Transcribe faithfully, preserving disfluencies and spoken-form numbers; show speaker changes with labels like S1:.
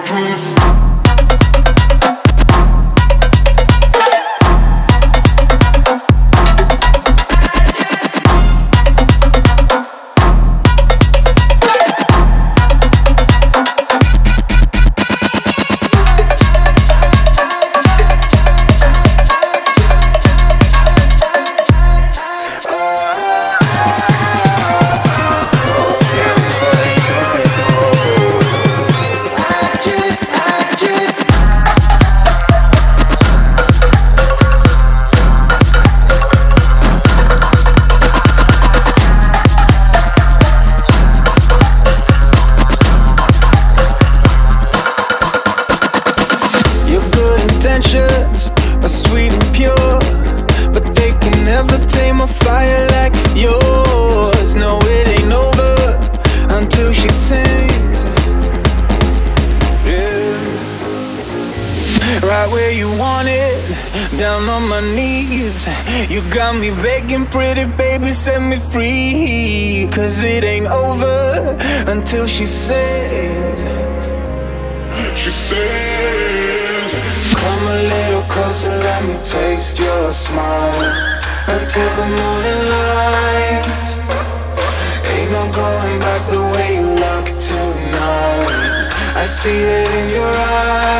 S1: You got me begging, pretty baby, set me free. Cause it ain't over until she says, she says, come a little closer, let me taste your smile. Until the morning light, ain't no going back the way you look tonight. I see it in your eyes.